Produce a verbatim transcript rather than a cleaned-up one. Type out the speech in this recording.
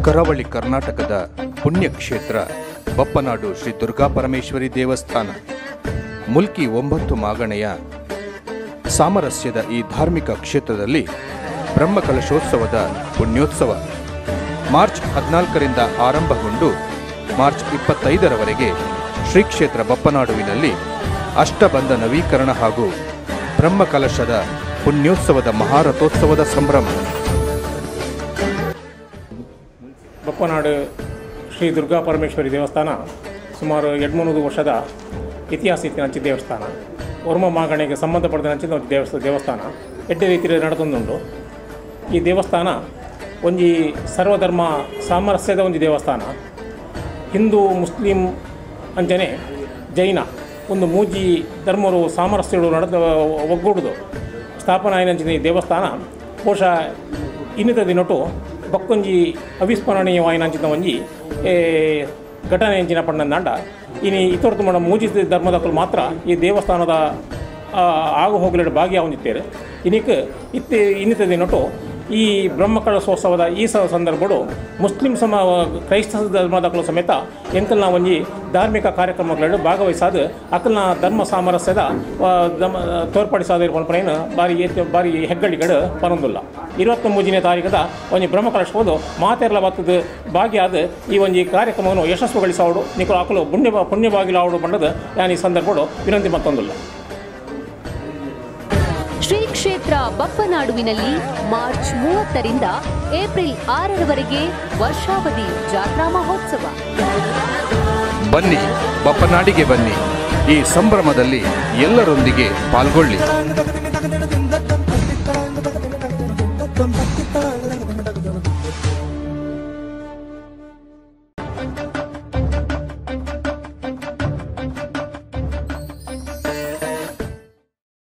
ಕರಾವಳಿ ಕರ್ನಾಟಕದ ಪುಣ್ಯಕ್ಷೇತ್ರ ಬಪ್ಪನಾಡು ಶ್ರೀ ದುರ್ಗಾ ಪರಮೇಶ್ವರಿ ದೇವಸ್ಥಾನ. ಮುಲ್ಕಿ ಒಂಬತ್ತು ಮಾಗಣೆಯ ಸಾಮರಸ್ಯದ ಈ ಧಾರ್ಮಿಕ ಕ್ಷೇತ್ರದಲ್ಲಿ ಬ್ರಹ್ಮಕಲಶೋತ್ಸವದ ಪುಣ್ಯೋತ್ಸವ ಮಾರ್ಚ್ ಹದಿನಾಲ್ಕರಿಂದ ಆರಂಭಗೊಂಡು ಮಾರ್ಚ್ ಇಪ್ಪತ್ತೈದರವರೆಗೆ ಶ್ರೀ ಕ್ಷೇತ್ರ ಬಪ್ಪನಾಡುವಿನಲ್ಲಿ ಅಷ್ಟಬಂಧ ನವೀಕರಣ ಹಾಗೂ ಬ್ರಹ್ಮಕಲಶದ ಪುಣ್ಯೋತ್ಸವದ ಮಹಾರಥೋತ್ಸವದ ಸಂಭ್ರಮ. ಬಪ್ಪನಾಡು ಶ್ರೀ ದುರ್ಗಾ ಪರಮೇಶ್ವರಿ ದೇವಸ್ಥಾನ ಸುಮಾರು ಎರಡು ಮೂರು ವರ್ಷದ ಇತಿಹಾಸ ಇತ್ತಿನ ದೇವಸ್ಥಾನ. ವರ್ಮ ಮಾಗಣೆಗೆ ಸಂಬಂಧಪಟ್ಟಂಚಿನ ಒಂದು ದೇವಸ್ಥಾನ ದೇವಸ್ಥಾನ ಎಡ್ಡೆ ರೀತಿಯಲ್ಲಿ ನಡೆದೊಂದುಂಟು. ಈ ದೇವಸ್ಥಾನ ಒಂಜಿ ಸರ್ವಧರ್ಮ ಸಾಮರಸ್ಯದ ಒಂದು ದೇವಸ್ಥಾನ. ಹಿಂದೂ ಮುಸ್ಲಿಂ ಅಂಚನೆ ಜೈನ ಒಂದು ಮೂಜಿ ಧರ್ಮರು ಸಾಮರಸ್ಯಗಳು ನಡೆದ ಒಗ್ಗೂಡುದು ಸ್ಥಾಪನಾ ಆಯ್ನಂಚಿನ ಈ ದೇವಸ್ಥಾನ ಬಹುಶಃ ಇನ್ನಿತ ದಿನಟು ಬಕ್ಕೊಂಜಿ ಅವಿಸ್ಮರಣೀಯವಾಯಿನಂಚಿನ ಒಂಜಿ ಘಟನೆ ಎಂಚಿನ ಪಂಡಂದಾಂಡ ಇನ್ನು ಇತರದ್ದು ಮಾಡ ಮೂಜಿ ಧರ್ಮದಕ್ಕಲು ಮಾತ್ರ ಈ ದೇವಸ್ಥಾನದ ಆಗು ಹೋಗಲಿಡ ಭಾಗಿಯಾಗಿದ್ದೇವೆ. ಇನ್ನಕ್ಕೆ ಇತ್ತೆ ಇನ್ನಿತ ದಿನಟು ಈ ಬ್ರಹ್ಮಕಲಶೋತ್ಸವದ ಈ ಸಂದರ್ಭಗಳು ಮುಸ್ಲಿಂ ಸಮ ಕ್ರೈಸ್ತ ಧರ್ಮದಕ್ಕಲು ಸಮೇತ ಎಂಕಲ್ನ ಒಂಜಿ ಧಾರ್ಮಿಕ ಕಾರ್ಯಕ್ರಮಗಳು ಭಾಗವಹಿಸಾದ ಅಕಲ್ನ ಧರ್ಮ ಸಾಮರಸ್ಯದ ದಮ ತೋರ್ಪಡಿಸಾದಿರ್ಕೊಂಡು ಬಾರಿ ಬಾರಿ ಹೆಗ್ಗಳಿಗಳು ಪರೊಂದಿಲ್ಲ. ಇರುವತ್ತ ಮೂರನೇ ತಾರೀಕದ ಒಂಜಿ ಬ್ರಹ್ಮಕಲಶೋದು ಮಾತೆರ್ಲ ಬತ್ತದ ಭಾಗಿಯಾದ ಈ ಒಂಜಿ ಕಾರ್ಯಕ್ರಮವನ್ನು ಯಶಸ್ವಿಗೊಳಿಸಾವುದು ನಿಖಲು ಅಕಲು ಪುಣ್ಯ ಪುಣ್ಯ ಬಾಗಿಲಾವಡು ಬಂಡದ ನಾನು ಈ ಸಂದರ್ಭಗಳು ವಿನಂತಿ ಮತ್ತೊಂದಿಲ್ಲ. ಶ್ರೀ ಕ್ಷೇತ್ರ ಬಪ್ಪನಾಡುವಿನಲ್ಲಿ ಮಾರ್ಚ್ ಮೂವತ್ತರಿಂದ ಏಪ್ರಿಲ್ ಆರರವರೆಗೆ ವರ್ಷಾವಧಿ ಜಾತ್ರಾ ಮಹೋತ್ಸವ. ಬನ್ನಿ, ಬಪ್ಪನಾಡಿಗೆ ಬನ್ನಿ, ಈ ಸಂಭ್ರಮದಲ್ಲಿ ಎಲ್ಲರೊಂದಿಗೆ ಪಾಲ್ಗೊಳ್ಳಿ.